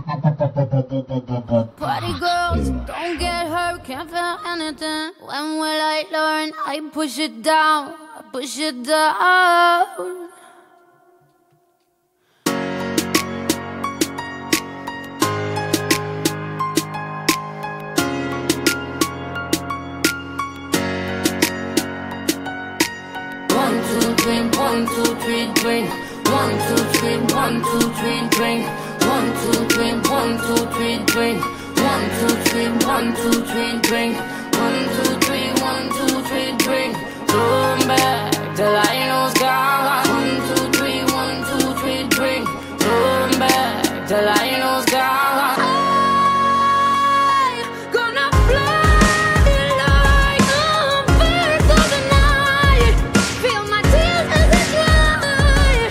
Party girls, don't get hurt, can't feel anything. When will I learn? I push it down, I push it down. One, two, three, one, two, three, drink. One, two, three, one, two, three, drink. One, two, three, one, two, three, drink. One, two, three, one, two, three, drink. One, two, three, one, two, three, drink. Turn back, the light gone. One, two, three, one, two, three, drink. Turn back, the light gone. I'm gonna fly like a bird through the night. Feel my tears as they fly.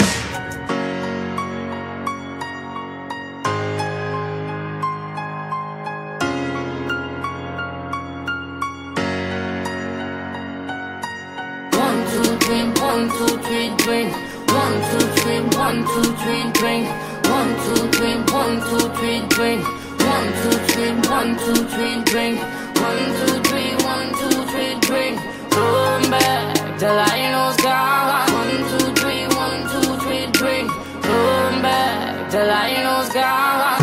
One, two, three, one, two, three, drink. One, two, three, one, two, three, drink. One, two, three, one, two, three, drink. One, two, three, one, two, three, drink. One, two, three, one, two, three, drink. Turn back, the light gone. One, two, three, one, two, three, drink. Turn back, the light gone.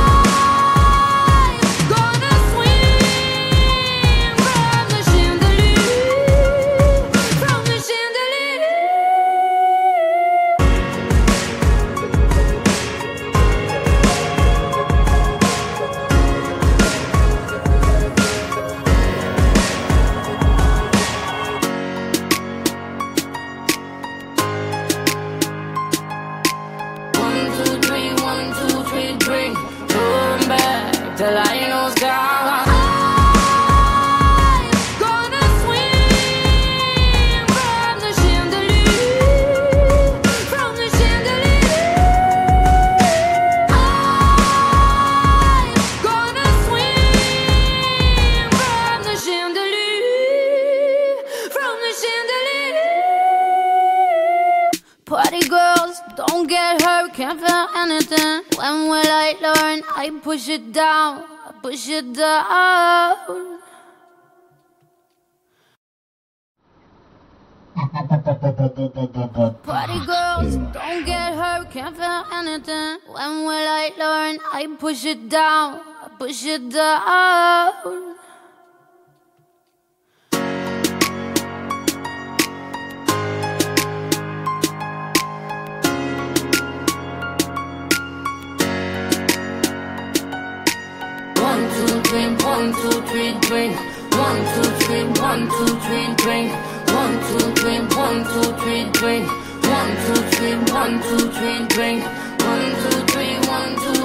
Gonna swing from the chandelier, from the chandelier. One, two, three, one, two, three, drink. Turn back, the light gone. Gonna swing from the chandelier, from the chandelier. Gonna swing from the chandelier, from the chandelier. Party girls, don't get hurt, can't feel anything. When will I learn? I push it down, I push it down. Party girls, don't get hurt, can't feel anything. When will I learn? I push it down, I push it down. One, two, three, one, two, three, drink. One, two, three, one, two, three, drink. One, two, three, one, two, three, drink. One, two, three, one, two, three, drink. One, two, three, one, two,